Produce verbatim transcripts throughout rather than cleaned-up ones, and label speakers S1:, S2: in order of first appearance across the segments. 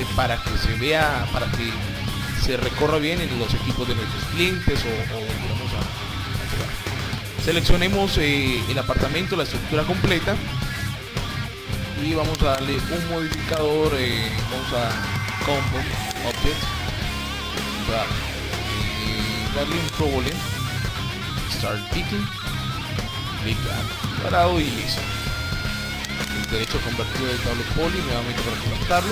S1: para que se vea, para que se recorra bien en los equipos de nuestros clientes o, o vamos a, a jugar. Seleccionemos eh, el apartamento, la estructura completa, y vamos a darle un modificador, eh, vamos a Compound Object, vamos a eh, darle un Pro Boolean, Start Picking, clic parado y listo. El derecho convertido de tablo poly nuevamente para conectarlo.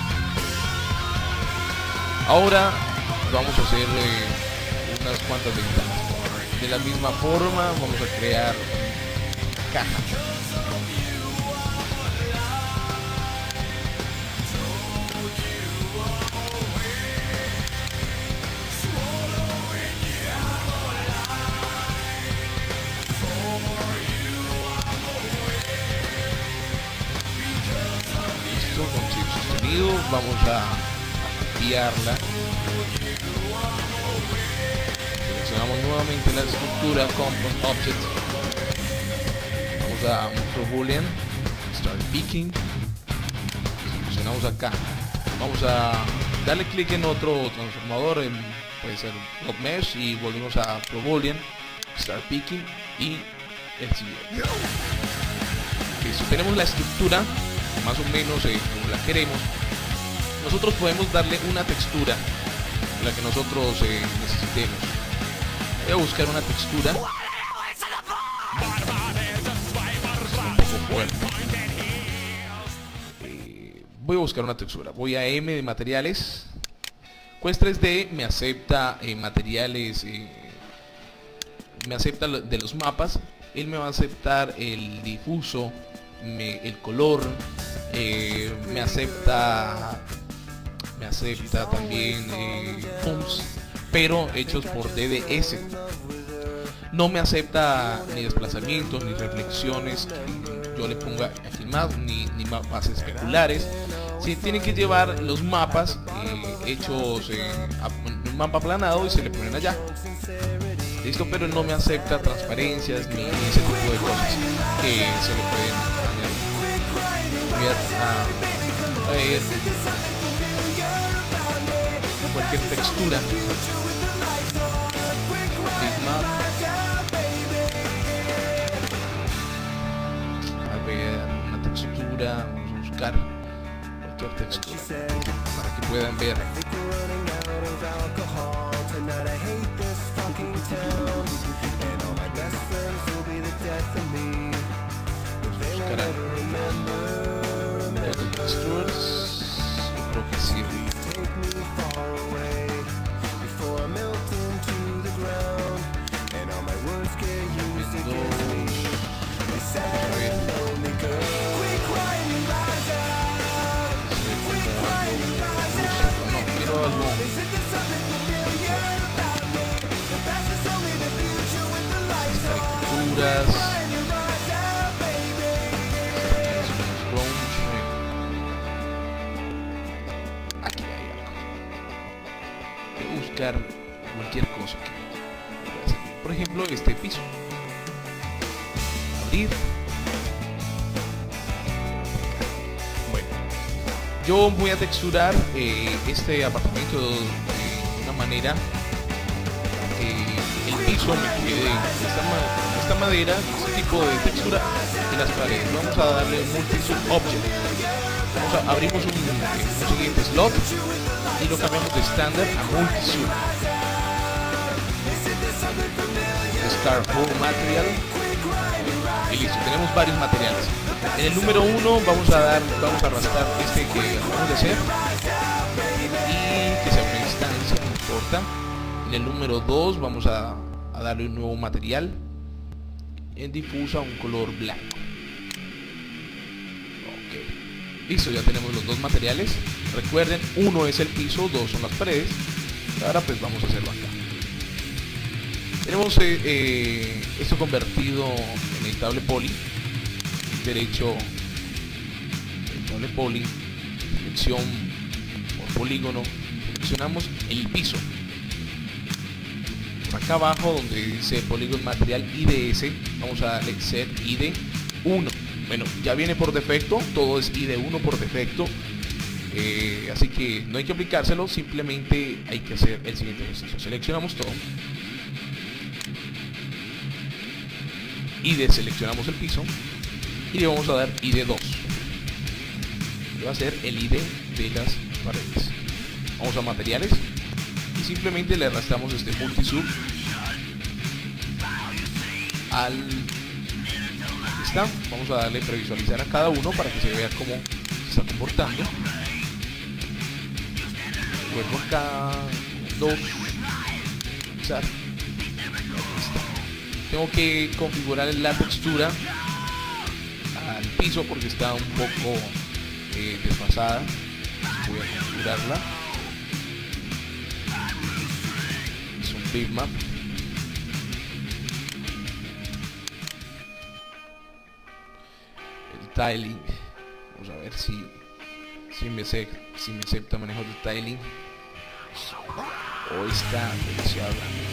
S1: Ahora vamos a hacer eh, unas cuantas ventanas. De la misma forma vamos a crear caja. Listo, con chip sostenido vamos a copiarla. Seleccionamos nuevamente la estructura Compound Object, vamos a un Pro Boolean, Start Picking, seleccionamos acá, vamos a darle clic en otro transformador, en, puede ser Dot Mesh, y volvemos a Pro Boolean, Start Picking y el siguiente. Listo, tenemos la estructura más o menos eh, como la queremos. Nosotros podemos darle una textura, la que nosotros eh, necesitemos. Voy a buscar una textura un poco fuerte. Eh, voy a buscar una textura. Voy a M de materiales. Quest tres D me acepta eh, materiales, eh, me acepta de los mapas. Él me va a aceptar el difuso, me, el color, eh, me acepta me acepta también eh, fonts, pero hechos por D D S. No me acepta ni desplazamientos ni reflexiones que yo le ponga aquí más, ni, ni mapas especulares. Si sí, tienen que llevar los mapas eh, hechos en un mapa aplanado y se le ponen allá. Listo, pero no me acepta transparencias ni ese tipo de cosas que se le pueden añadir. Voy a, a ver cualquier textura. A ver, una textura, vamos a buscar cualquier textura para que puedan ver. Buscar texturas, yo creo que sí. Aquí hay algo. Voy a buscar cualquier cosa que pueda hacer. Por ejemplo, este piso. Abrir. Bueno, yo voy a texturar eh, este apartamento de una manera que el piso me quede esta, esta madera, este tipo de textura, y las paredes. Vamos a darle un multi-sub object. Vamos a, abrimos un, un siguiente slot y lo cambiamos de estándar a multi-sub. Start Full Material y listo, tenemos varios materiales. En el número uno vamos a dar, vamos a arrastrar este que acabamos de hacer y que sea una instancia, no importa. En el número dos vamos a, a darle un nuevo material en difusa, un color blanco. Ok, listo, ya tenemos los dos materiales. Recuerden, uno es el piso, dos son las paredes. Ahora pues vamos a hacerlo acá. Tenemos eh, eh, esto convertido en editable poly. Derecho, editable poly, selección por polígono, seleccionamos el piso. Por acá abajo donde dice polígono material I D S, vamos a darle set I D uno. Bueno, ya viene por defecto, todo es I D uno por defecto. Eh, así que no hay que aplicárselo, simplemente hay que hacer el siguiente ejercicio. Seleccionamos todo y deseleccionamos el piso y le vamos a dar I D dos. Va a ser el I D de las paredes. Vamos a materiales y simplemente le arrastramos este multisub al... Aquí está. Vamos a darle previsualizar a cada uno para que se vea cómo se está comportando. Luego acá dos. Tengo que configurar la textura al piso porque está un poco eh, desfasada. Voy a configurarla. Es un bitmap. El tiling. Vamos a ver si si me, se, si me acepta manejo de tiling. O está demasiado grande.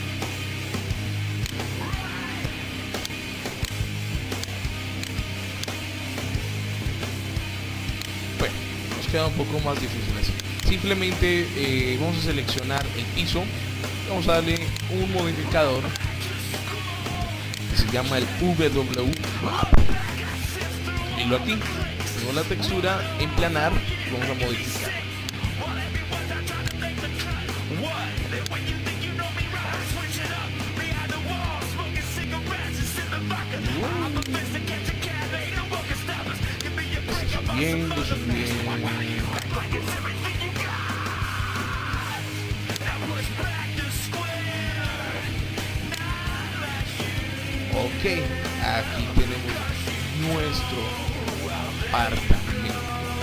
S1: Bueno, nos queda un poco más difícil así. Simplemente eh, vamos a seleccionar el piso. Vamos a darle un modificador que se llama el W Map. Y lo aquí. Tengo la textura en planar. Vamos a modificar. Subiendo, subiendo. Ok, aquí tenemos nuestro apartamento.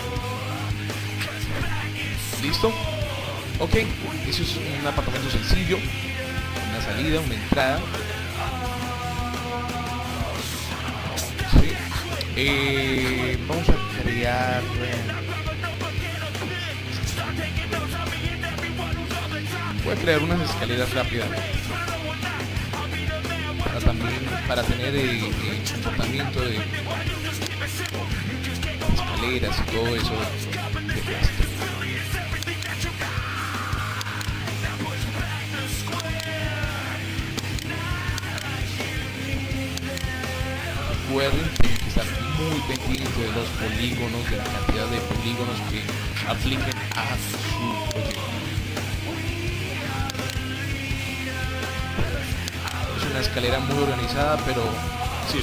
S1: ¿Listo? Ok, eso es un apartamento sencillo. Una salida, una entrada. Sí. Eh, vamos a crear... Voy a crear unas escaleras rápidas. Para también, para tener eh, eh, comportamiento de escaleras y todo eso de plástico. Recuerden que hay que estar muy pendiente de los polígonos, de la cantidad de polígonos que apliquen a su proyecto. Es una escalera muy organizada, pero sí.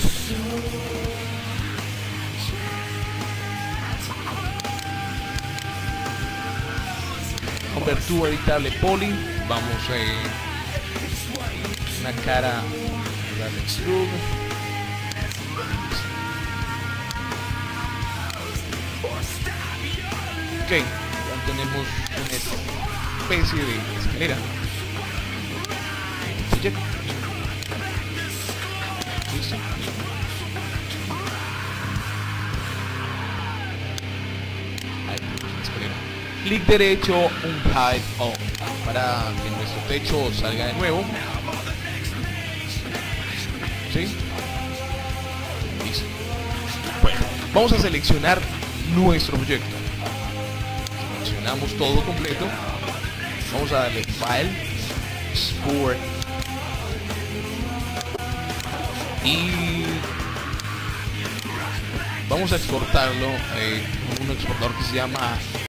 S1: Cobertura editable poly. Vamos a eh, una cara de extrude. Ok, ya tenemos una especie de escalera. ¿Listo? Ahí tenemos la escalera. Clic derecho, un hide on para que nuestro techo salga de nuevo. ¿Sí? Listo. Bueno, vamos a seleccionar nuestro proyecto. Seleccionamos todo completo. Vamos a darle File, Export y vamos a exportarlo eh, con un exportador que se llama